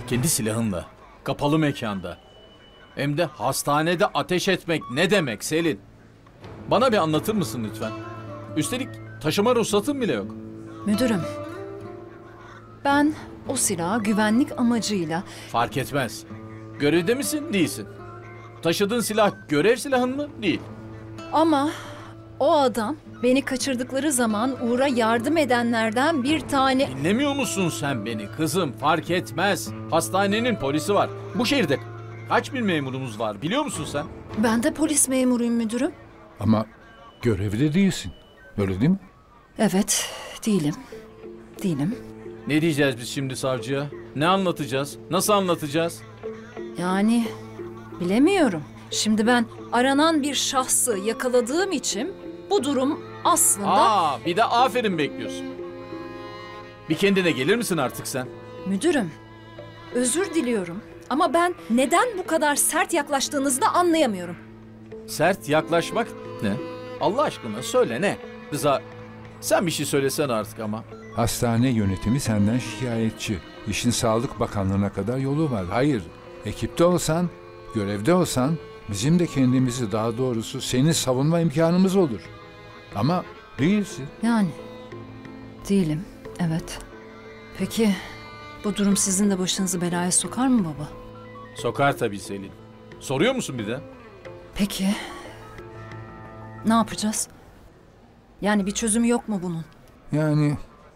Kendi silahınla, kapalı mekanda. Hem de hastanede ateş etmek ne demek Selin? Bana bir anlatır mısın lütfen? Üstelik taşıma ruhsatın bile yok. Müdürüm, ben o silahı güvenlik amacıyla... Fark etmez. Görevde misin, değilsin. Taşıdığın silah görev silahın mı? Değil. Ama o adam beni kaçırdıkları zaman Uğur'a yardım edenlerden bir tane... Dinlemiyor musun sen beni kızım? Fark etmez. Hastanenin polisi var. Bu şehirde kaç bin memurumuz var biliyor musun sen? Ben de polis memuruyum müdürüm. Ama görevde değilsin. Öyle değil mi? Evet, değilim. Değilim. Ne diyeceğiz biz şimdi savcıya? Ne anlatacağız? Nasıl anlatacağız? Yani bilemiyorum. Şimdi ben aranan bir şahsı yakaladığım için bu durum aslında... Bir de aferin bekliyorsun. Bir kendine gelir misin artık sen? Müdürüm, özür diliyorum. Ama ben neden bu kadar sert yaklaştığınızı da anlayamıyorum. Sert yaklaşmak ne? Allah aşkına söyle ne? Rıza, sen bir şey söylesen artık ama. Hastane yönetimi senden şikayetçi. İşin Sağlık Bakanlığı'na kadar yolu var. Hayır, ekipte olsan, görevde olsan bizim de kendimizi, daha doğrusu seni savunma imkanımız olur. Ama değilsin. Yani değilim, evet. Peki bu durum sizin de başınızı belaya sokar mı baba? Sokar tabii Selin. Soruyor musun bir de? Peki ne yapacağız? Yani bir çözümü yok mu bunun? Yani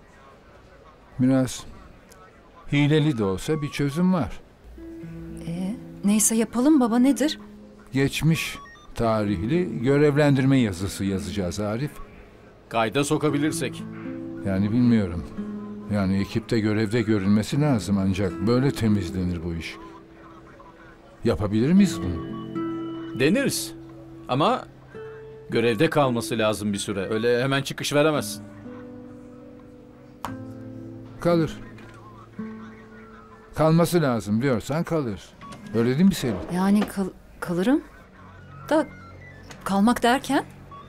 biraz hileli de olsa bir çözüm var. Neyse yapalım baba, nedir? Geçmiş tarihli görevlendirme yazısı yazacağız Arif. Kayda sokabilirsek. Yani bilmiyorum. Yani ekipte görevde görülmesi lazım, ancak böyle temizlenir bu iş. Yapabilir miyiz bunu? Deniriz. Ama görevde kalması lazım bir süre. Öyle hemen çıkış veremezsin. Kalır. Kalması lazım diyorsan kalır. Öyle değil mi Selin? Yani kalırım da kalmak derken?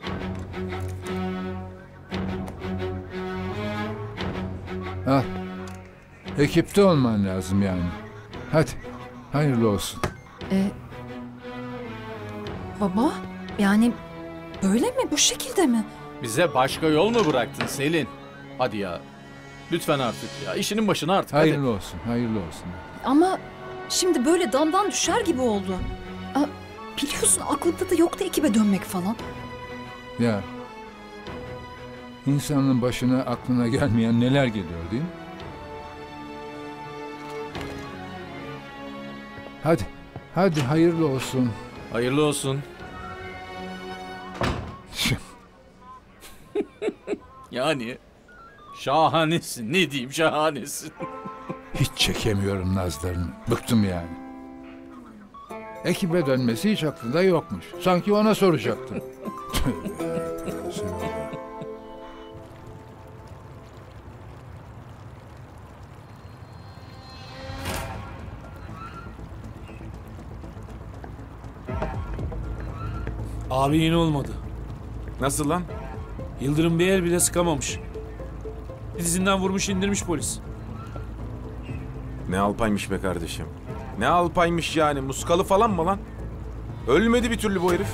Al. Ekipte olman lazım yani. Hadi. Hayırlı olsun. Baba yani böyle mi, bu şekilde mi? Bize başka yol mu bıraktın Selin? Hadi ya. Lütfen artık ya. İşinin başına artık. Hayırlı Hadi. olsun. Hayırlı olsun. Ama şimdi böyle damdan düşer gibi oldu. Biliyorsun aklımda da yoktu ekibe dönmek falan. Ya. İnsanın başına, aklına gelmeyen neler geliyor değil mi? Hadi. Hadi hayırlı olsun. Hayırlı olsun. Yani şahanesin. Ne diyeyim, şahanesin. Hiç çekemiyorum nazlarını. Bıktım yani. Ekibe dönmesi hiç aklında yokmuş. Sanki ona soracaktın. Abi yine olmadı. Nasıl lan? Yıldırım bir el bile sıkamamış. Dizinden vurmuş indirmiş polis. Ne alpaymış be kardeşim. Ne alpaymış yani, muskalı falan mı lan? Ölmedi bir türlü bu herif.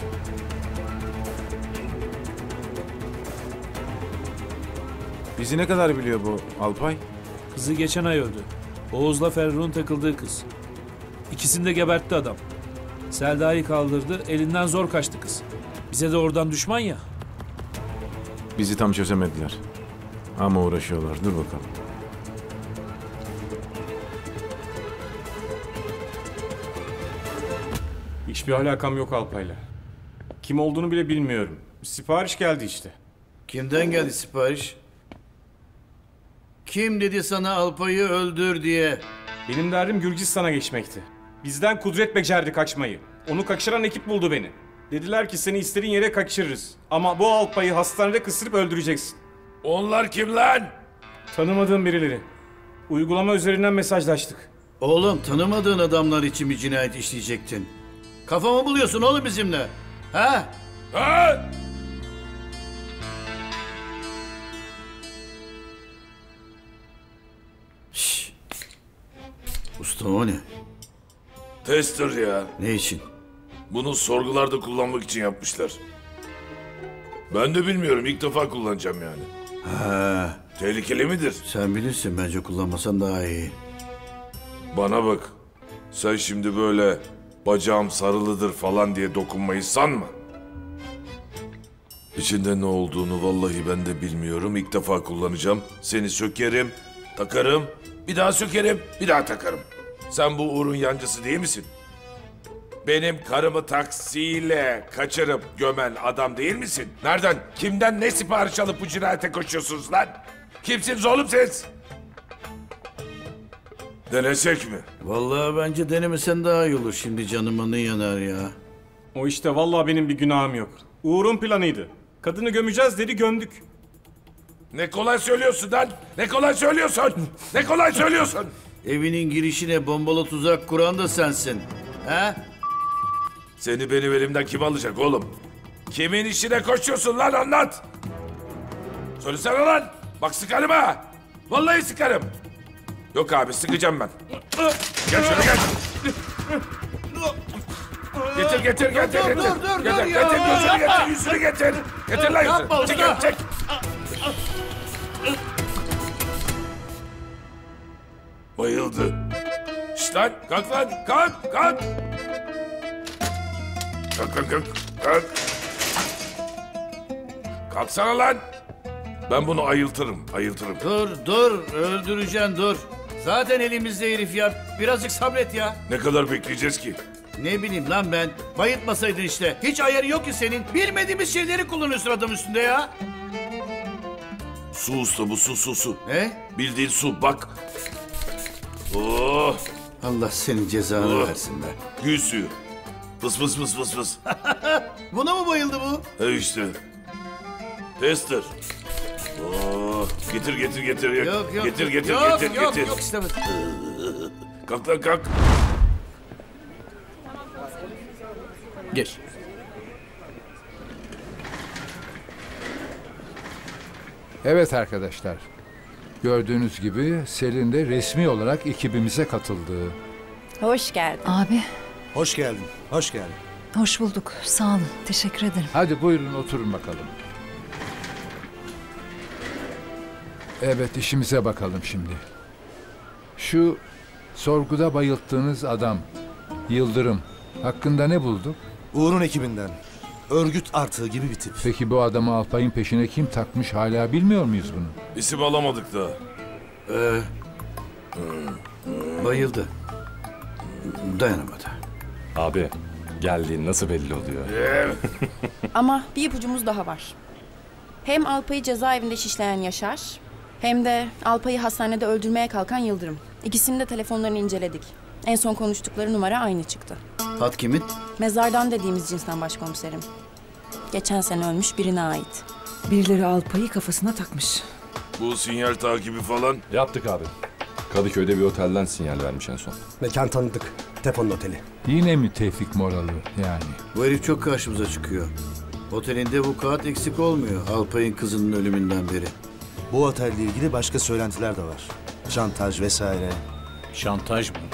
Bizi ne kadar biliyor bu Alpay? Kızı geçen ay öldü. Oğuz'la Ferruh'un takıldığı kız. İkisini de gebertti adam. Selda'yı kaldırdı, elinden zor kaçtı kız. Bize de oradan düşman ya. Bizi tam çözemediler. Ama uğraşıyorlar, dur bakalım. Hiçbir alakam yok Alpay'la. Kim olduğunu bile bilmiyorum. Sipariş geldi işte. Kimden geldi sipariş? Kim dedi sana Alpay'ı öldür diye? Benim derdim Gürcistan'a geçmekti. Bizden Kudret becerdi kaçmayı. Onu kaçıran ekip buldu beni. Dediler ki seni istediğin yere kaçırırız. Ama bu Alpay'ı hastanede kısırıp öldüreceksin. Onlar kim lan? Tanımadığım birileri. Uygulama üzerinden mesajlaştık. Oğlum, tanımadığın adamlar için bir cinayet işleyecektin. Kafamı buluyorsun oğlum bizimle. Ha? Ha? Şşş. Usta o ne? Tester ya. Ne için? Bunu sorgularda kullanmak için yapmışlar. Ben de bilmiyorum. İlk defa kullanacağım yani. Ha, Tehlikeli midir? sen bilirsin, bence kullanmasan daha iyi. Bana bak. Sen şimdi böyle bacağım sarılıdır falan diye dokunmayı sanma. İçinde ne olduğunu vallahi ben de bilmiyorum. İlk defa kullanacağım. Seni sökerim, takarım, bir daha sökerim, bir daha takarım. Sen bu Uğur'un yancısı değil misin? Benim karımı taksiyle kaçırıp gömen adam değil misin? Nereden, kimden ne sipariş alıp bu cinayete koşuyorsunuz lan? Kimsiniz oğlum siz? Denesek mi? Vallahi bence denemesen daha iyi olur. Şimdi canıma ne yanar ya. O işte vallahi benim bir günahım yok. Uğur'un planıydı. Kadını gömeceğiz dedi, gömdük. Ne kolay söylüyorsun lan? Ne kolay söylüyorsun? Ne kolay söylüyorsun? Evinin girişine bombalı tuzak kuran da sensin. He? Seni benim elimden kim alacak oğlum? Kimin işine koşuyorsun lan, anlat! Söylesene lan! Bak sıkarım ha! Vallahi sıkarım! Yok abi, sıkacağım ben. Gel şöyle gel! Getir. dur Getir, ya! gözünü getir, yüzünü getir! Getir lan Yapma yüzünü! usta! Çek! Bayıldı. Şşt lan, kalk lan! Kalk! Kalk! Kalksana lan! Ben bunu ayıltırım. Dur, öldüreceksin dur. Zaten elimizde herif ya. Birazcık sabret ya. Ne kadar bekleyeceğiz ki? Ne bileyim lan ben. Bayıltmasaydın işte. Hiç ayarı yok ki senin. Bilmediğimiz şeyleri kullanıyorsun adam üstünde ya. Su usta bu, su. Ne? Bildiğin su, bak. Oh, Allah senin cezanı Oh. versin be. gül suyu. Fıs. Buna mı bayıldı bu? He işte. Tester. Oh, getir. Yok. Getir. Yok istemez. Kalk lan kalk. Geç. Evet arkadaşlar. Gördüğünüz gibi Selin de resmi olarak ekibimize katıldı. Hoş geldin. Abi, Hoş geldin. hoş bulduk. Sağ olun. Teşekkür ederim. Hadi buyurun oturun bakalım. Evet, işimize bakalım şimdi. Şu sorguda bayılttığınız adam Yıldırım hakkında ne bulduk? Uğur'un ekibinden. Örgüt artığı gibi bir tip. Peki bu adamı Alpay'ın peşine kim takmış, hala bilmiyor muyuz bunu? İsim alamadık da. Bayıldı. Dayanamadı. Abi geldiğin nasıl belli oluyor? Ama bir ipucumuz daha var. Hem Alpay'ı cezaevinde şişleyen Yaşar, hem de Alpay'ı hastanede öldürmeye kalkan Yıldırım. İkisinin de telefonlarını inceledik. En son konuştukları numara aynı çıktı. Hat kimin? Mezardan dediğimiz cinsten başkomiserim. Geçen sene ölmüş birine ait. Birileri Alpay'ı kafasına takmış. Bu sinyal takibi falan. Yaptık abi. Kadıköy'de bir otelden sinyal vermiş en son. Mekan tanıdık. Tefon'un oteli. Yine mi Tevfik Moralı yani? Bu herif çok karşımıza çıkıyor. Otelinde vukuat eksik olmuyor Alpay'ın kızının ölümünden beri. Bu otelle ilgili başka söylentiler de var. Şantaj vesaire. Şantaj mı?